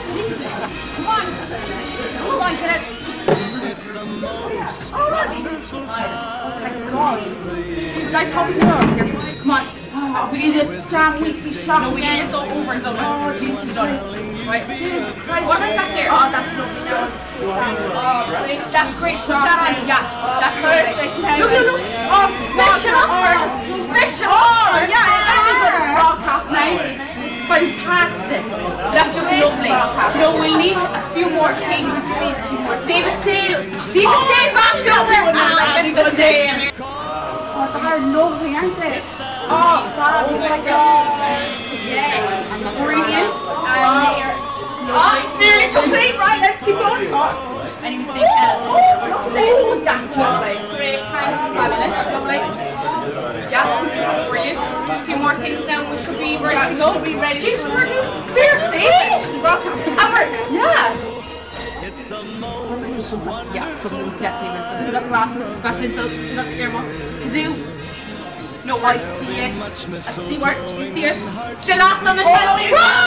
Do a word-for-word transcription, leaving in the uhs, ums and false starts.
Come on. Come on, get it. Oh, thank God. Jesus, I thought we were. Come on. Oh, we need this damn weekly shot. No, we need this all over and done with. Oh, Jesus, we've done it. Right. Jesus, right. What about back there? Oh, that's lovely. Oh, great. That's great. Put that on. Yeah, that's perfect. Look, look, look. Oh, special offer. Special offer. Yeah, that is a broadcast now. Fantastic. That's looking lovely. You know, we'll need a few more caterers, please. David Sale. See the same basket over there? Ah, the same. Oh, they're lovely, aren't they? Oh, sorry. Oh my gosh. Yes. Brilliant. And they're oh, it's nearly complete. Right, let's keep going. Oh, anything else? Oh, that's lovely. Great. Thanks. Fabulous. Lovely. Yeah, brilliant. A few more things now. We should be ready to go. Be ready. Jesus, we're doing fiercely. And we're, yeah. Yeah, something's definitely missing. We got the glasses, got tinsel, we got the earmuffs, kazoo. No, I see it. I see where you see it. The last on the shelf.